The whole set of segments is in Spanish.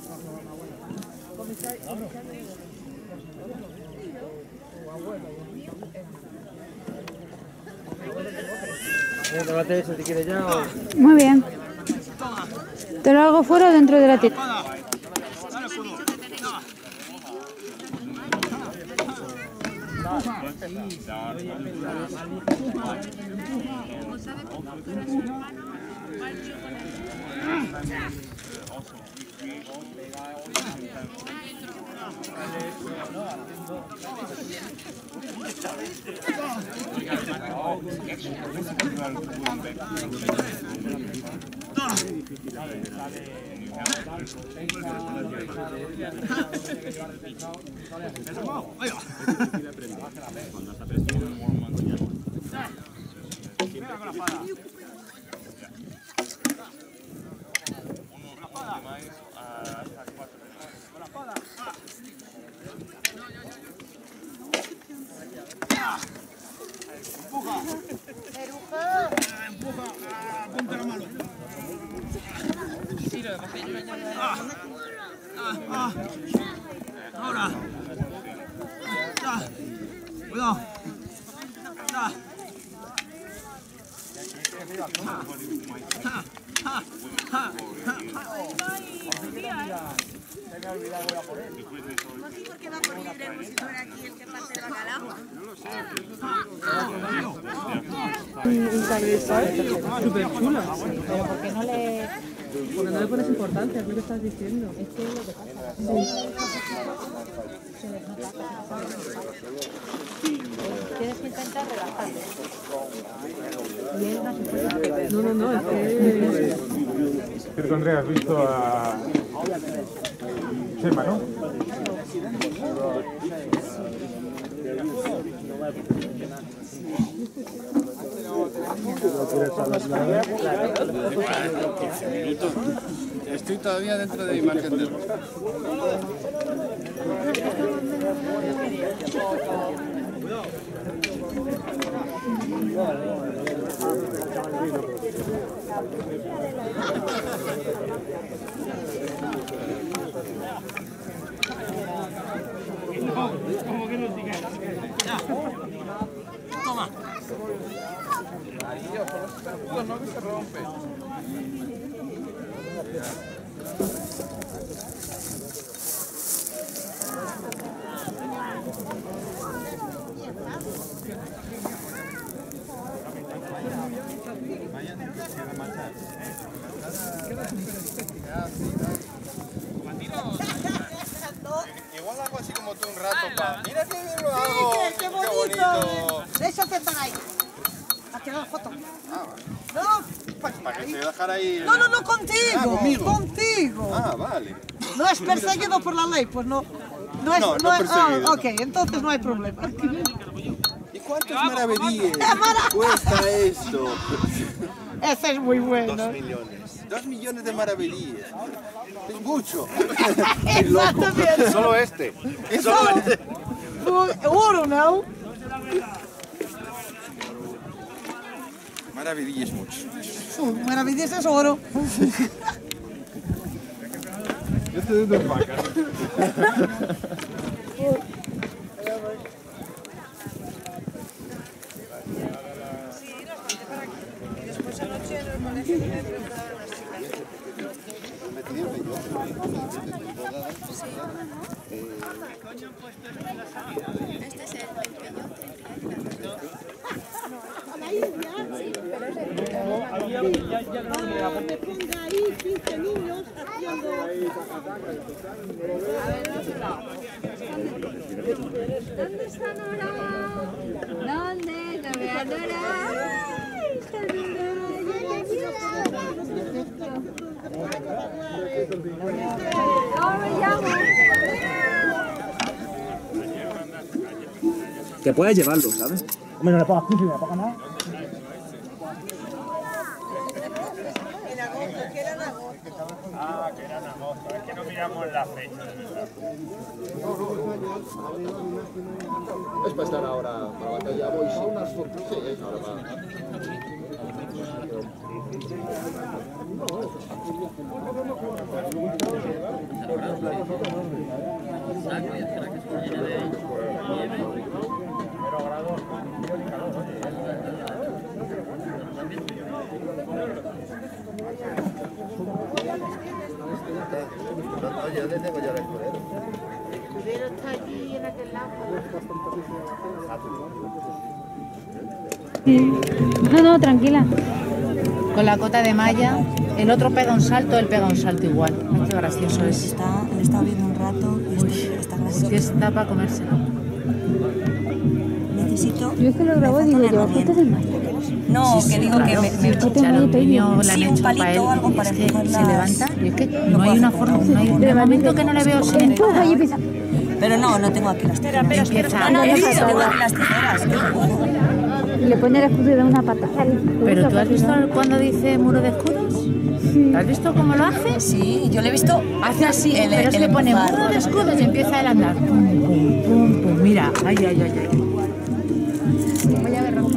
Muy bien. ¿Te lo hago fuera o dentro de la tienda? Ahora. Cuidado. No sé por qué va por libre como si fuera aquí el que parte el bacalao. No lo sé. Súper chula. Pero ¿por qué no le...? Porque no le pones importancia, es lo que estás diciendo. Es que es lo que pasa. Tienes que intentar relajarte. No, es que... Cierto, Andrea, has visto a Chema, ¿no? Estoy todavía dentro de mi margen de error. Toma. No que se rompe. Igual hago así como tú un rato para... Mira qué bien lo hago. ¡Qué bonito! Déjate para ahí. ¿A quedar la foto? Ah, vale. No, Para que te voy a dejar ahí... no, contigo. Ah, ¿conmigo? Contigo. Ah, vale. No es perseguido por la ley, pues no. No es, No perseguido. Ah, ok, entonces no hay problema. ¿Y cuántos maravedíes cuesta esto? Ese es muy bueno. 2 millones. 2 millones de maravedíes. Es mucho. Exactamente. Solo este. Solo este. Oro, ¿no? Maravedíes es mucho. Maravilloso es oro. Yo estoy de 2 vacas. Este es el peyote. Me ponga ahí 15 niños haciendo... ¿Dónde está Nora? ¿Dónde? ¡La voy a adorar! ¡Ay, está ¿Cómo me llamo? Que puedes llevarlo, ¿sabes? Hombre, no le pongas 15, no le pongas nada. Ah, que eran agosto. Es que no miramos la fecha, de verdad. Es para estar ahora para la batalla. Voy, sí, unas fotos. Sí, es ahora para... Yo le tengo ya el escudero. El escudero está allí en aquel lado. No, tranquila. Con la cota de malla, el otro pega un salto, él pega un salto igual. Ay, qué gracioso es. Le está viendo un rato y está gracioso. Es que está para comérselo. Necesito... Yo es que lo grabo y digo, ¿lleva fotos del mar? No, que digo que me Claro, el niño le han sí, un hecho para palito él. o algo para Es que empujar se las- levanta y es que no hay una forma, no hay un momento que no le veo sin Empuja y empieza. Pero no tengo aquí las tijeras. Empieza. No, sí, tengo aquí las tijeras. Y le pone el escudo de una pata. Pero tú has visto cuando dice muro de escudos? ¿Has visto cómo lo hace? Sí, yo le he visto... Hace así, pero es el que pone empujar. muro de escudos y empieza él a andar. Pum, pum, pum, pum. Mira, ay, ay, ay, ay. Voy a ver rápido.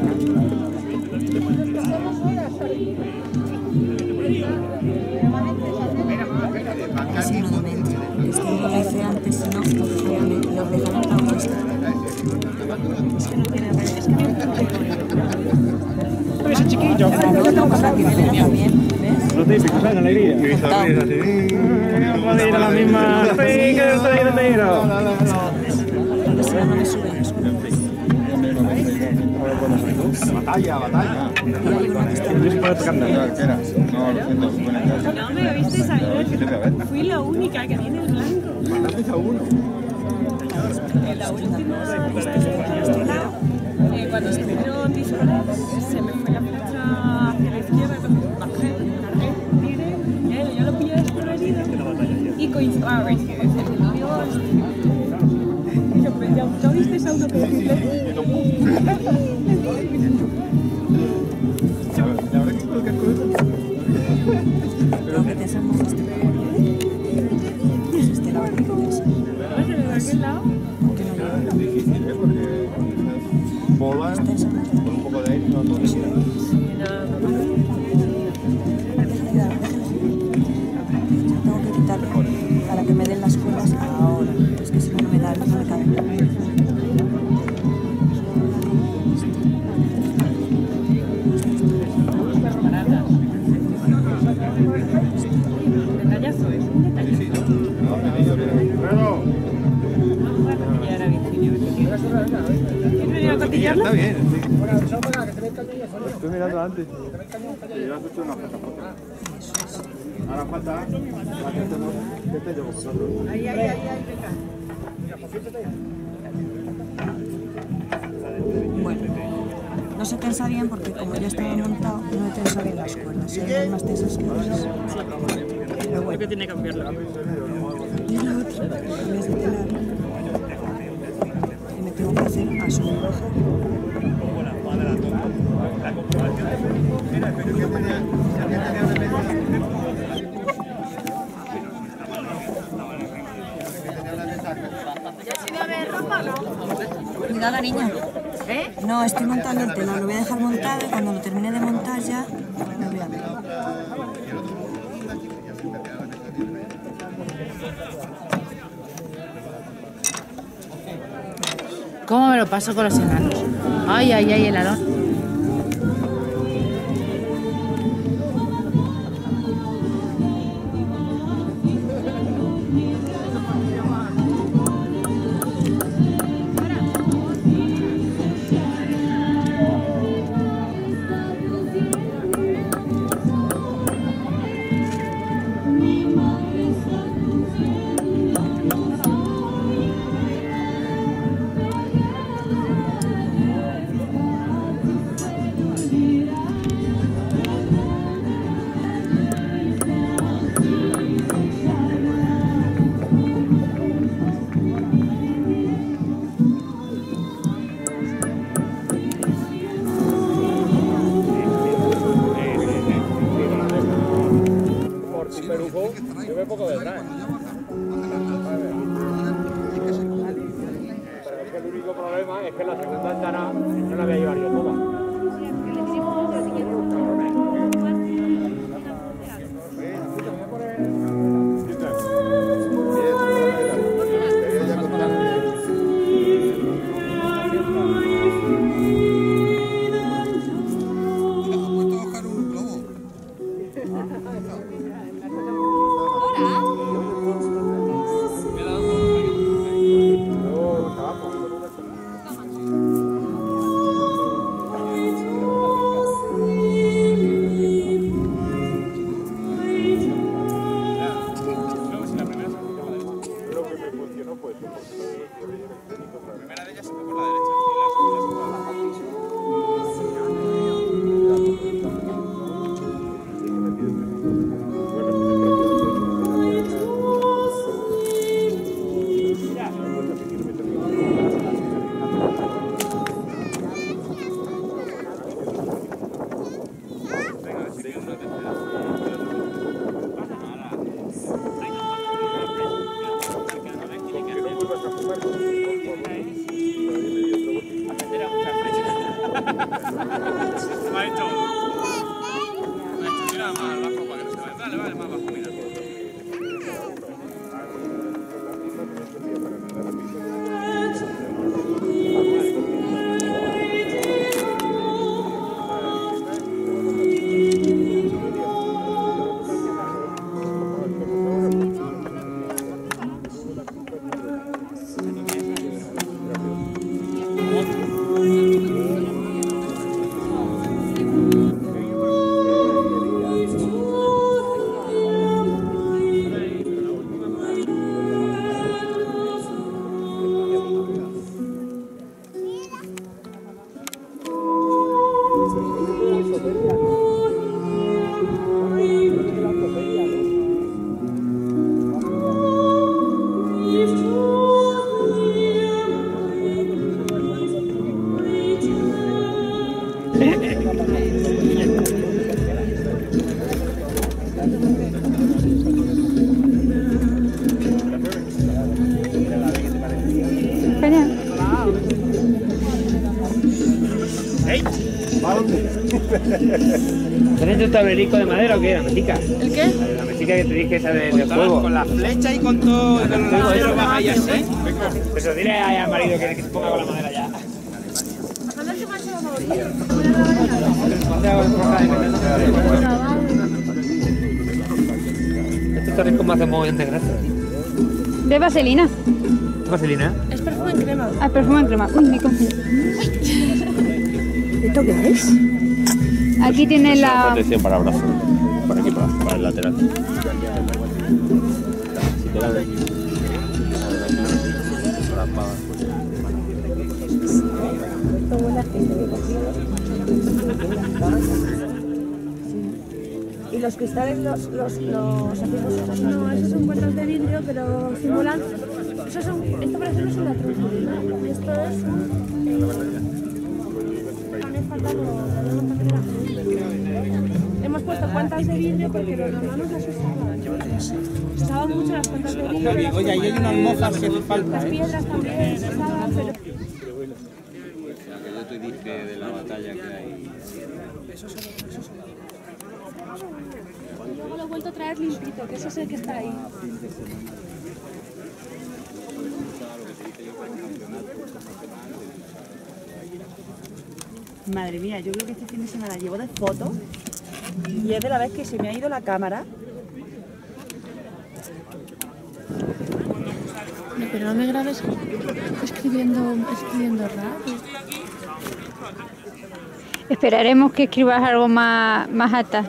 Es un monumento. Es que yo lo hice antes, si no, los dejaron tan puestos. Es que no tiene redes. Es que no Ese chiquillo. para que me vean también, ¿ves? Lo típico, ¿sabes? Alegría. Y sonrisa así. Vamos a ir a la misma. ¡Sí, que estoy de tiro! Porque si no, no me sube eso. Batalla, batalla. Yo sí puedo tocar nada. No, lo siento. No me visteis ayer. Fui la única que tiene el blanco. Mandaste a uno. En la última escena, cuando se tiró Tizones, se me fue la flecha hacia la izquierda, entonces bajé, cargué, tiré, y a él yo lo pillé desprevenido y coincidió. Ah, veis que dice, Dios. Y yo, ¿ya visteis a uno que decirle? Lo que te hacen más este. Es este la verdad que es. ¿Vas de aquel lado? Que no lleva. Es difícil, ¿eh? Porque bola, Está en San con un poco de aire, no todo eso. Déjale. Tengo que quitarle para que me den las cuerdas ahora. Es que si no, no me da, no me cabe. Detallazo, es un detallazo. Ya era Virginia. ¿Quién venía a cotillarla? Está bien. Estoy mirando antes. Y has hecho una foto. Ahora falta que te llevo vosotros. Bueno, no se tensa bien porque como ya estaba montado, no he tensado bien las cuerdas. Son más tensas que otras. Pero bueno. Que tiene que cambiarlo. Y la otra, en vez de telar, que me tengo que hacer a su baja. Cuidado la niña. ¿Eh? No, estoy montando el telar, lo voy a dejar montado y cuando lo termine de montar ya me voy a ver. ¿Cómo me lo paso con los enanos? Ay, ay, ay, el alón. Yo veo poco detrás. Pero es que el único problema es que la segunda andana no la voy a llevar yo toda. Tira más abajo para que no se vaya. Vale, más abajo, mira. ¿Tienes tu tablerico de madera o qué? ¿La metica? ¿El qué? La metica que te dije esa del fuego. Con la flecha y con todo el madero vas ahí así. Eso, dile al marido que se ponga con la madera ya. Estos tarricos me hacen mogollón de grasa. De vaselina. ¿Vaselina? Es perfume en crema. Ah, perfume en crema. Uy, me confundo. ¿Esto qué es? Aquí tiene la... Protección para brazos. Para aquí, para el lateral. ¿Y los cristales los hacemos nosotros? No, esos son puertas de vidrio, pero simulan. Esto por ejemplo es un latrujo. Y esto es hemos puesto cuentas de vidrio porque los hermanos las usaban. Usaban mucho las cuentas de vidrio. Oye, ahí hay unas mozas que hace falta. Las piedras también se usaban, pero... Que yo te dije de la batalla que hay. Luego lo he vuelto a traer limpito, que ese es el que está ahí. Madre mía, yo creo que este fin de semana llevo de fotos y es de la vez que se me ha ido la cámara. No, pero no me grabes escribiendo rap. Esperaremos que escribas algo más alta.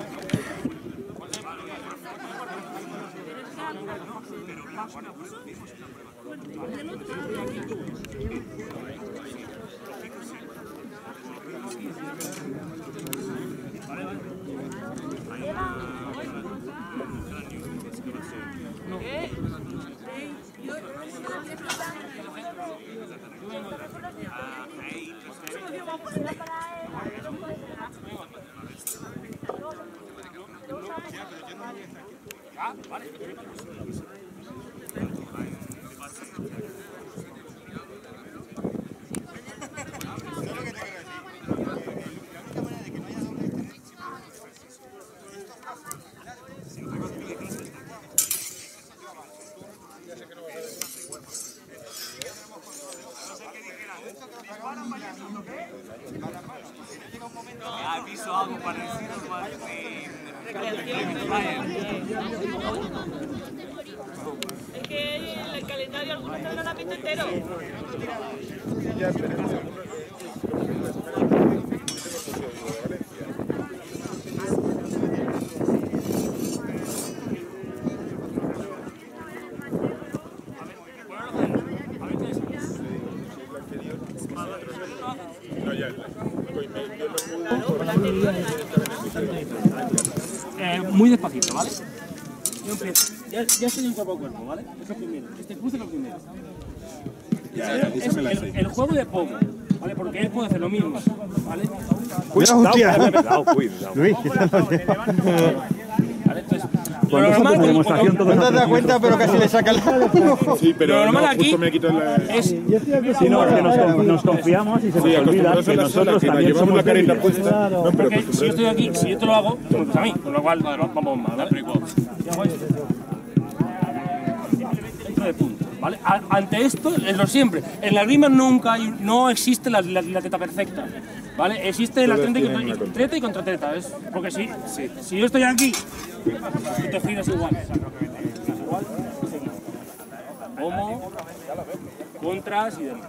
¿Has visto algo parecido? Es que el calendario algunos no lo han visto entero. Muy despacito, ¿vale? Yo empiezo. Ya estoy en cuerpo a cuerpo, ¿vale? Es lo primero. Este cruce es lo primero. Es el juego de poco, ¿vale? Porque él puede hacer lo mismo, ¿vale? Cuidado, hostia. Luis, ¿vale? Entonces, Lo normal, demostración todos No te das cuenta, pero casi le saca el ojo. Sí, pero lo normal no, aquí justo me quito la... es... Si no, es que nos confiamos y se nos Sí, olvida acostumbrados que a la sola, nosotros que la también llevamos somos la careta débiles. puesta. No, pero Porque si yo estoy aquí, si yo te lo hago, tú me gusta a mí, con lo cual vamos mal, ¿vale? Si hago esto, centro de punto, ¿vale? Ante esto, es lo siempre. En la esgrima no existe la teta perfecta, ¿vale? Existe la treta y contra treta, ¿ves? Porque si yo estoy aquí, tú te giras igual. Como, contras y demás.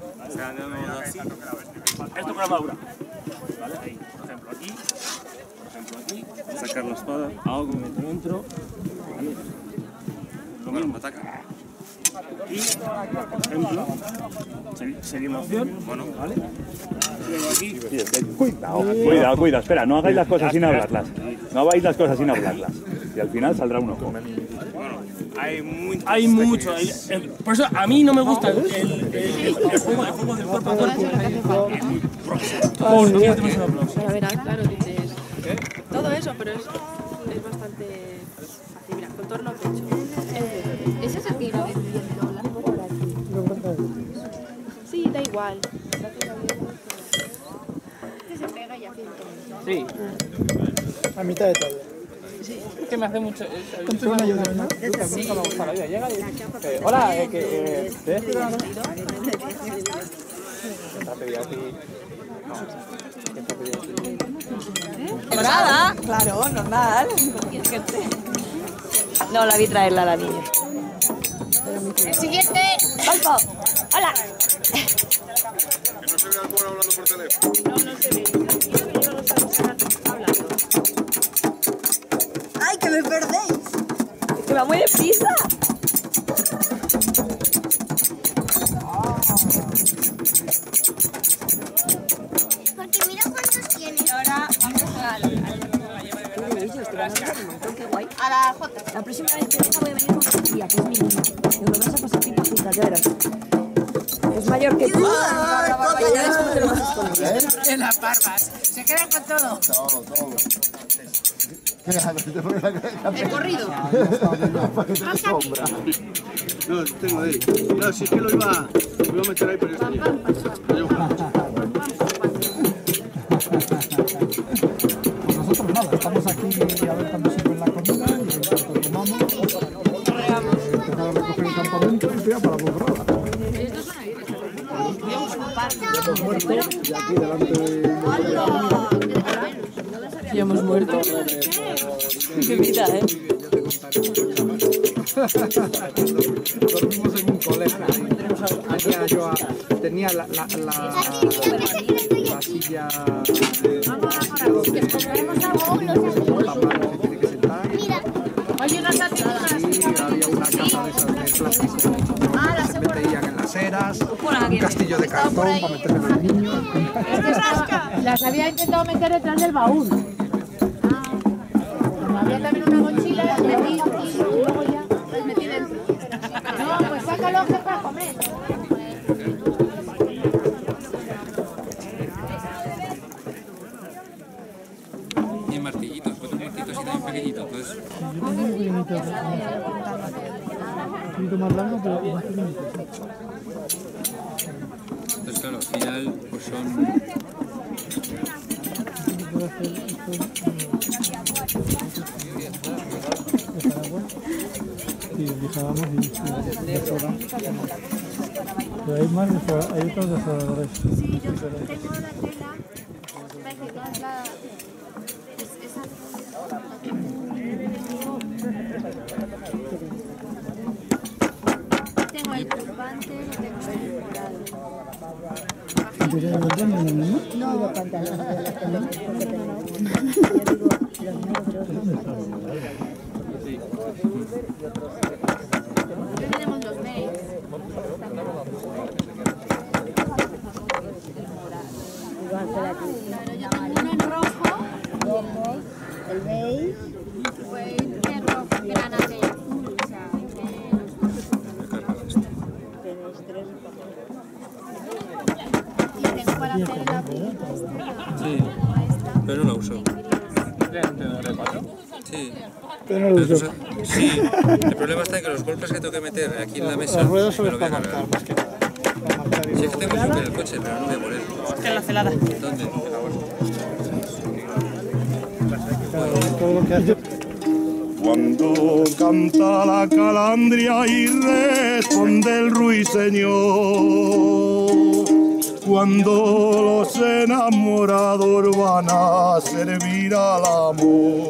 Esto con la madura. ¿Vale? Ahí, por ejemplo aquí, sacar la espada, hago que me entro, ¿vale? Lo mismo, ataca. Y, por ejemplo, sería una opción, bueno, ¿vale? Luego aquí. Cuidado, espera, no hagáis las cosas sin hablarlas. No hagáis las cosas sin hablarlas. Y al final saldrá un ojo. Hay mucho. Por eso a mí no me gusta el juego del cuerpo a cuerpo. A ver, claro, dices todo eso, pero es bastante fácil. Mira, contorno pecho. ¿Ese es el que iba a Sí, da igual. que se pega y así? Sí. A mitad de todo. Es que me hace mucho. Ponte una ayuda, ¿no? Sí. Nunca me gusta la vida. Llega y dice, hola, ¿te ves una cosa? ¿Quién te ha pedido aquí? No. ¿Quién te ha pedido aquí? Nada, claro, normal. No, la vi traerla a la niña. El siguiente. ¡Palpo! ¡Hola! Que no se vea el cuero hablando por teléfono. No se ve. Yo que yo no sabes hablando. ¡Ay, que me perdéis! ¡Que va muy deprisa! Porque mira cuántos tiene. Ahora vamos A la J. La próxima vez que venga voy a venir con Sofía, que es mi niña. Y me vas a pasar pipacitas, ya verás. Es mayor que tú. Ya después te lo vas a esconder. En las barbas. Se quedan con todo. Todo. El corrido. Para que te sombra. No, tengo ahí. No, si es que lo iba a meter ahí, pero yo nosotros nada, estamos aquí a ver cuando sirve la comida y en cuanto tomamos, empezamos a recoger el campamento y ya para borrarla. Hemos muerto y aquí delante de... Ya hemos muerto. Qué vida, ¿eh? Dormimos en un colegio. Tenía la silla Oye, una satina. y había una casa de esas de plástico. Se metían en las eras, un castillo de cartón para meterle a los niños. Las había intentado meter detrás del baúl. Había también una mochila, las metí y luego ya las metí dentro. No, pues sácalo que para comer. Y martillitos, cuatro martillitos y también pequeñitos. Entonces, Un poquito más blanco, pero más pequeñito. entonces claro, al final pues son... Sí, dejábamos y desoran. Pero hay más, hay otros desoradores. Sí, yo tengo la tela. Parece que es la... esa... Tengo el turbante, tengo el... No, los pantalones. Tenemos los beige. Claro, yo tengo uno en rojo. El beige. Fue negro, granate y azul. O sea, y tengo para hacer el abriguito este. Sí, pero no la uso. ¿De 4? Sí. Pero no lo uso. Sí. El problema está en que los golpes que tengo que meter aquí en la mesa. Las ruedas son me lo voy para a cargar. marcar, más que nada. Para marcar y Sí, es que tengo un en el coche, pero no voy a poner. En la celada. ¿Dónde? todo lo que hace. Cuando canta la calandria y responde el ruiseñor, cuando los enamorados van a servir al amor.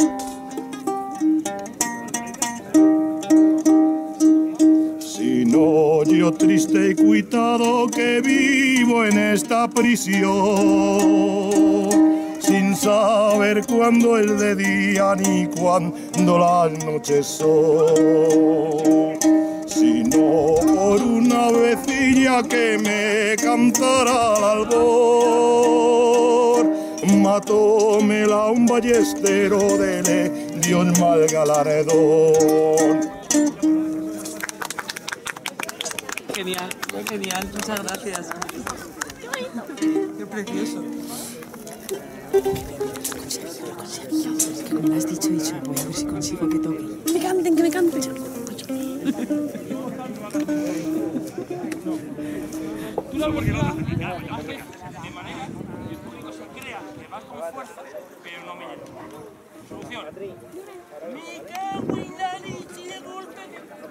Si no, yo triste y cuitado que vivo en esta prisión, sin saber cuándo es de día ni cuándo las noches son, sino por una vecilla que me cantara al albor, matómela un ballestero de Dios mal galardón. Genial, genial, muchas gracias. Qué precioso. Como me has dicho, voy a ver si consigo que toque. ¡Que me canten, que me canten! Tú no, porque no vas a hacer nada, de manera el público se crea que vas con fuerza, pero no me llega. Solución. Me cago en la leche de golpe.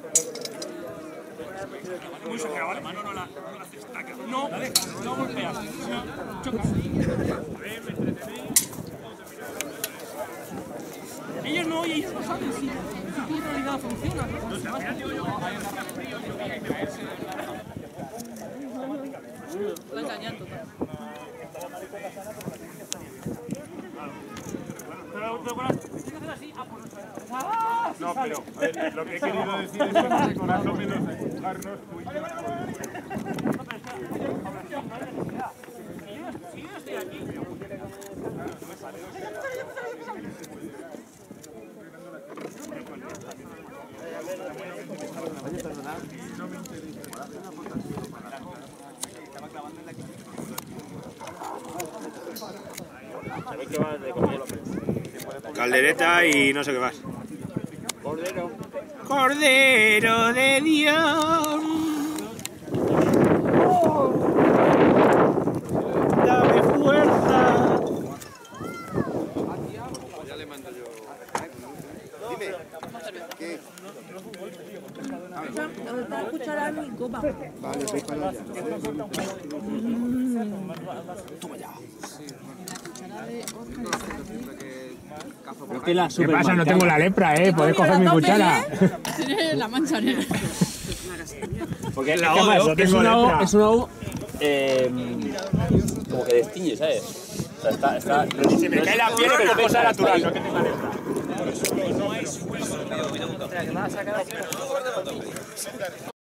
Muy exagerado, ¿vale? Mano no la haces, taca. No, la dejas, no golpeas, chocas. Ellos no, y ellos no saben si en realidad funciona. Lo engañando. No, pero a ver, lo que he querido decir es que más o menos empujarnos tú y yo. Si yo estoy aquí, Caldereta y no sé qué más. Cordero. Cordero de Dios. Dame fuerza. Ya le mando yo. Dime. ¿Qué? Una cuchara y copa. Vale, voy para allá. Toma ya. ¿Qué pasa? No tengo la lepra, podéis coger mi cuchara. Tiene la mancha negra. Porque la O, es una O, como que destiñe, ¿sabes? O sea, está Si me cae la piel es una cosa natural, no que tenga lepra. no es